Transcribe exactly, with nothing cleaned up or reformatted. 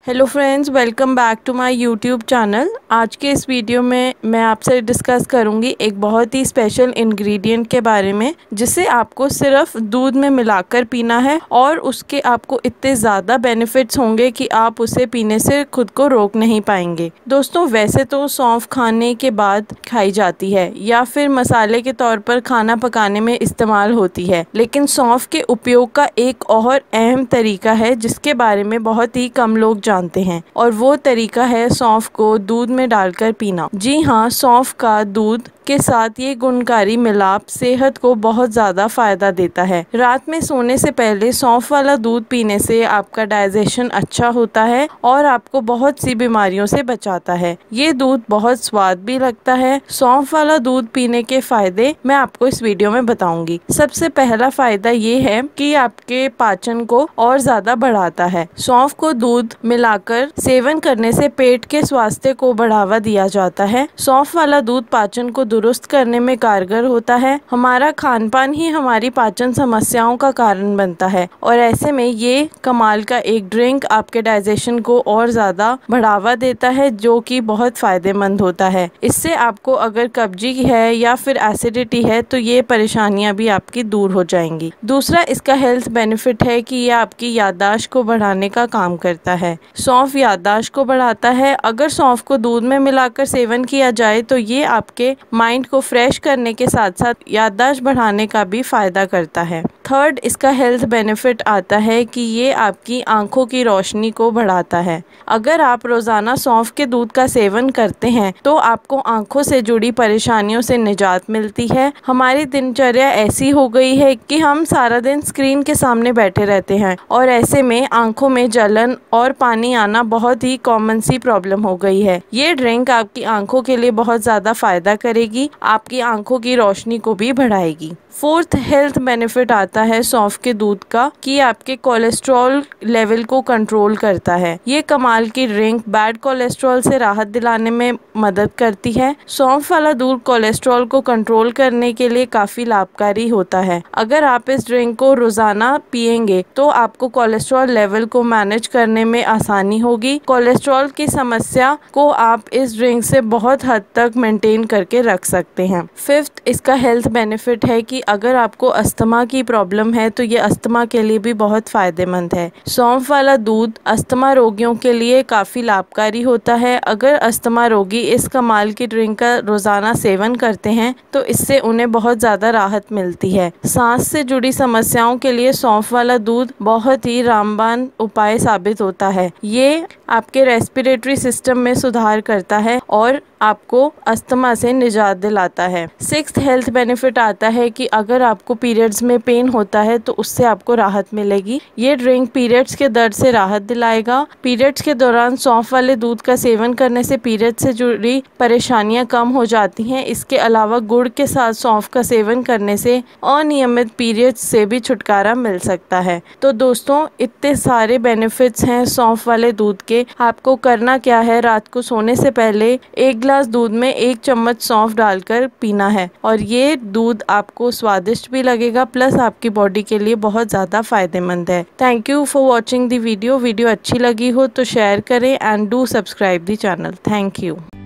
Hello friends, welcome back to my YouTube channel. आज के इस वीडियो में मैं आपसे डिस्कस करूंगी एक बहुत ही स्पेशल इंग्रेडिएंट के बारे में, जिसे आपको सिर्फ दूध में मिलाकर पीना है और उसके आपको इतने ज़्यादा बेनिफिट्स होंगे कि आप उसे पीने से खुद को रोक नहीं पाएंगे। दोस्तों, वैसे तो सौंफ खाने के बाद खाई जाती है या फिर मसाले के तौर पर खाना पकाने में इस्तेमाल होती है, लेकिन सौंफ के उपयोग का एक और अहम तरीका है जिसके बारे में बहुत ही कम लोग जानते हैं, और वो तरीका है सौंफ को दूध में डालकर पीना। जी हाँ, सौंफ का दूध के साथ ये गुणकारी मिलाप सेहत को बहुत ज़्यादा फायदा देता है। रात में सोने से पहले सौंफ वाला दूध पीने से आपका डाइजेशन अच्छा होता है और आपको बहुत सी बीमारियों से बचाता है। ये दूध बहुत स्वाद भी लगता है। सौंफ वाला दूध पीने के फायदे मैं आपको इस वीडियो में बताऊंगी। सबसे पहला फायदा ये है कि आपके पाचन को और ज्यादा बढ़ाता है। सौंफ को दूध मिलाकर सेवन करने से पेट के स्वास्थ्य को बढ़ावा दिया जाता है। सौंफ वाला दूध पाचन को दुरुस्त करने में कारगर होता है। हमारा खान पान ही हमारी पाचन समस्याओं का कारण बनता है, और ऐसे में ये कमाल का एक ड्रिंक आपके डाइजेशन को और ज्यादा बढ़ावा देता है, जो कि बहुत फायदेमंद होता है। इससे आपको अगर कब्जी है या फिर एसिडिटी है तो ये परेशानियां भी आपकी दूर हो जाएंगी। दूसरा इसका हेल्थ बेनिफिट है कि ये आपकी याददाश्त को बढ़ाने का काम करता है। सौंफ याददाश्त को बढ़ाता है। अगर सौंफ को दूध में मिलाकर सेवन किया जाए तो ये आपके माइंड को फ्रेश करने के साथ साथ याददाश्त बढ़ाने का भी फायदा करता है। थर्ड इसका हेल्थ बेनिफिट आता है कि ये आपकी आंखों की रोशनी को बढ़ाता है। अगर आप रोजाना सौंफ के दूध का सेवन करते हैं तो आपको आंखों से जुड़ी परेशानियों से निजात मिलती है। हमारी दिनचर्या ऐसी हो गई है कि हम सारा दिन स्क्रीन के सामने बैठे रहते हैं, और ऐसे में आंखों में जलन और पानी आना बहुत ही कॉमन सी प्रॉब्लम हो गई है। ये ड्रिंक आपकी आंखों के लिए बहुत ज्यादा फायदा करेगी, आपकी आंखों की रोशनी को भी बढ़ाएगी। फोर्थ हेल्थ बेनिफिट आता है सौंफ के दूध का कि आपके कोलेस्ट्रॉल लेवल को कंट्रोल करता है। ये कमाल की ड्रिंक बैड कोलेस्ट्रॉल से राहत दिलाने में मदद करती है। सौंफ वाला दूध कोलेस्ट्रॉल को कंट्रोल करने के लिए काफी लाभकारी होता है। अगर आप इस ड्रिंक को रोजाना पिएंगे तो आपको कोलेस्ट्रॉल लेवल को मैनेज करने में आसानी होगी। कोलेस्ट्रॉल की समस्या को आप इस ड्रिंक से बहुत हद तक मेंटेन करके रख सकते हैं। फिफ्थ इसका हेल्थ बेनिफिट है कि अगर आपको अस्थमा की प्रॉब्लम है तो ये अस्थमा के लिए भी बहुत फायदेमंद है। सौंफ वाला दूध अस्थमा रोगियों के लिए काफी लाभकारी होता है। अगर अस्थमा रोगी इस कमाल की ड्रिंक का रोजाना सेवन करते हैं तो इससे उन्हें बहुत ज्यादा राहत मिलती है। सांस से जुड़ी समस्याओं के लिए सौंफ वाला दूध बहुत ही रामबाण उपाय साबित होता है। ये आपके रेस्पिरेटरी सिस्टम में सुधार करता है और आपको अस्थमा से निजात दिलाता है। सिक्स्थ हेल्थ बेनिफिट आता है कि अगर आपको पीरियड्स में पेन होता है तो उससे आपको राहत मिलेगी। ये ड्रिंक पीरियड्स के दर्द से राहत दिलाएगा। पीरियड्स के दौरान सौंफ वाले दूध का सेवन करने से पीरियड से जुड़ी परेशानियां कम हो जाती हैं। इसके अलावा गुड़ के साथ सौंफ का सेवन करने से अनियमित पीरियड्स से भी छुटकारा मिल सकता है। तो दोस्तों, इतने सारे बेनिफिट्स हैं सौंफ वाले दूध के। आपको करना क्या है, रात को सोने से पहले एक गिलास दूध में एक चम्मच सौंफ डालकर पीना है, और ये दूध आपको स्वादिष्ट भी लगेगा, प्लस आपकी बॉडी के लिए बहुत ज़्यादा फायदेमंद है। Thank you for watching the video. Video अच्छी लगी हो तो शेयर करें and do subscribe the channel. Thank you.